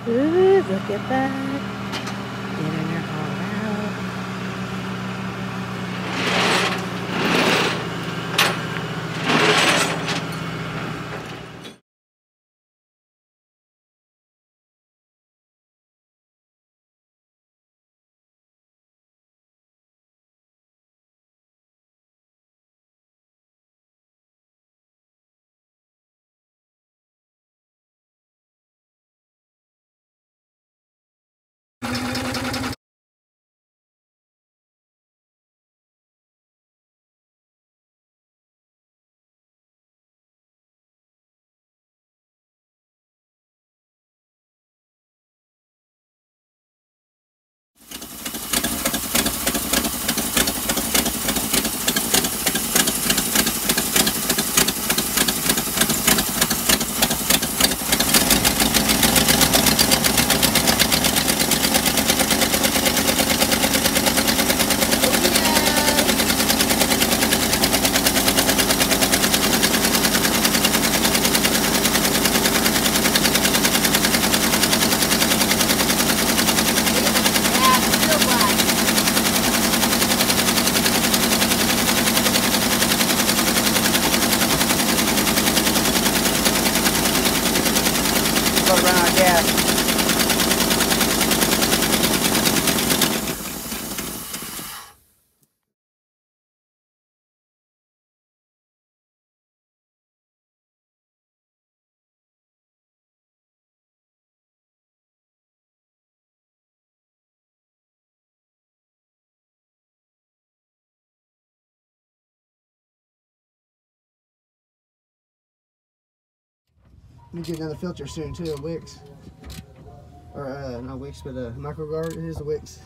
Ooh, look at that. Getting her hauled out. Run out of gas. We get another filter soon too, a Wix. Or not Wix, but a microguard. It is a Wix.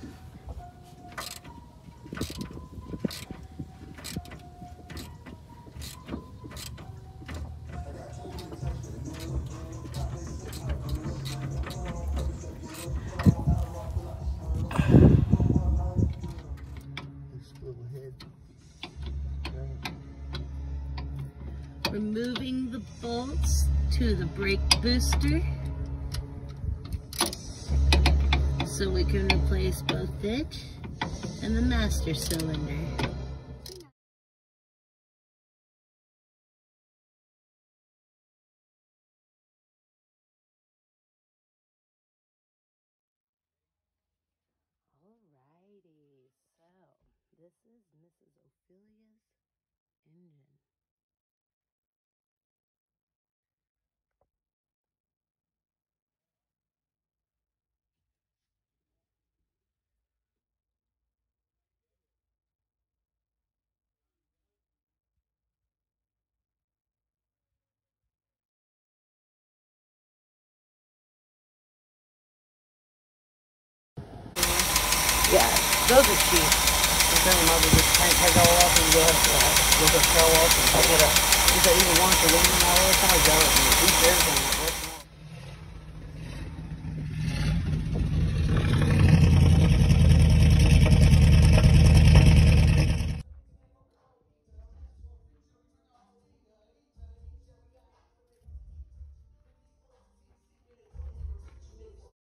Removing the bolts to the brake booster so we can replace both it and the master cylinder. Alrighty, so this is Mrs. Ophelia's engine. Yeah, those are cheap. Sometimes I might just take all off and go ahead and go to the car wash and take it up. Just even once a week and all that kind of go and eat everything.